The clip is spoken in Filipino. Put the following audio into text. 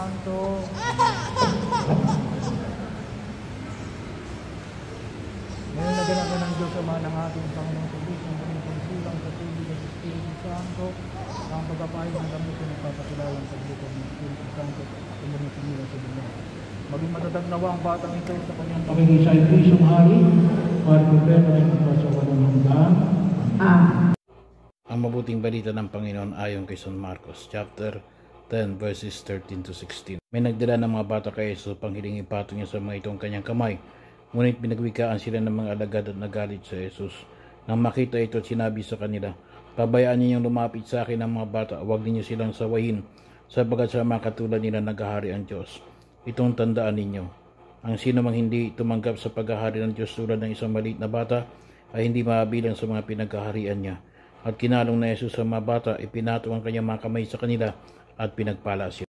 Santo. Ngayon na ganap ng Diyos Ama ng ating Panginoon sa Diyos, ng kanyang pagsilang sa tubig at Espiritu Santo, ang pagkapahid ng damit na nagpapakilalang paglukod ng Espiritu Santo, tumunod sumila sa dunya. Maging matatag nawa ang batang ito sa kanyang pagkakasayang hari, maripipeno ay magpasa walang hanggan. Ang mabuting balita ng Panginoon ayon kay San Marcos, chapter 10, verses 13 to 16. May nagdala ng mga bata kay Jesus upang hiling ipatong niya sa mga itong kanyang kamay. Ngunit pinagwikaan sila ng mga alagad at nagalit sa Jesus. Nang makita ito, sinabi sa kanila, pabayaan ninyong lumapit sa akin ang mga bata, huwag ninyo silang sawayin, sapagat sa mga katulad nila naghahari ang Diyos. Itong tandaan ninyo, ang sino mang hindi tumanggap sa paghahari ng Diyos tulad ng isang maliit na bata, ay hindi mabilang sa mga pinaghaharian niya. At kinalong na Jesus sa mga bata, ipinatong ang kanyang mga kamay sa kanila at pinagpala sila.